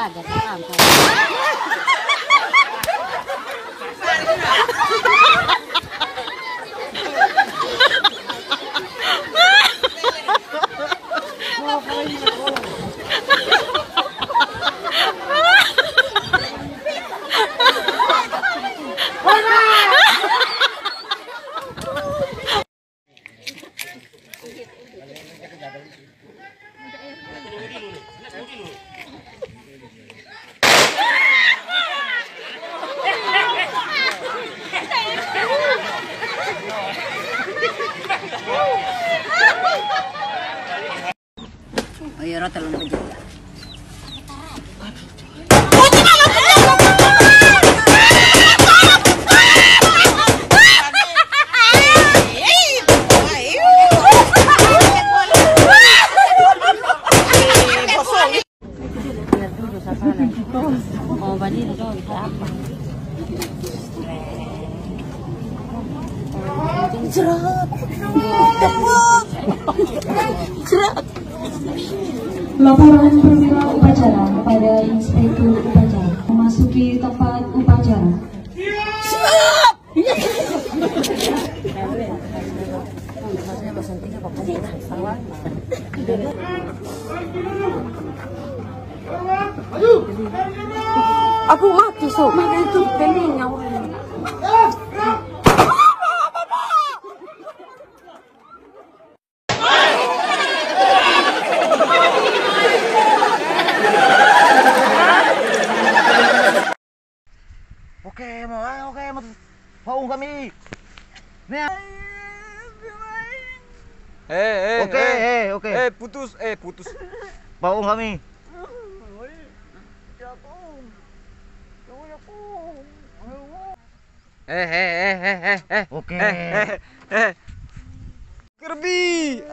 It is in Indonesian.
kaget sampai. Oh iya, rata lu aja. Mau balik itu apa? Jerat. Jerat. Laporan perwira upacara kepada Inspektur Upacara memasuki tempat upacara. Siap. Aku mati so, mereka itu pening awalnya. Oke, mau kami. Nih. Oke. Putus. Mau kami. Oke. Kirby.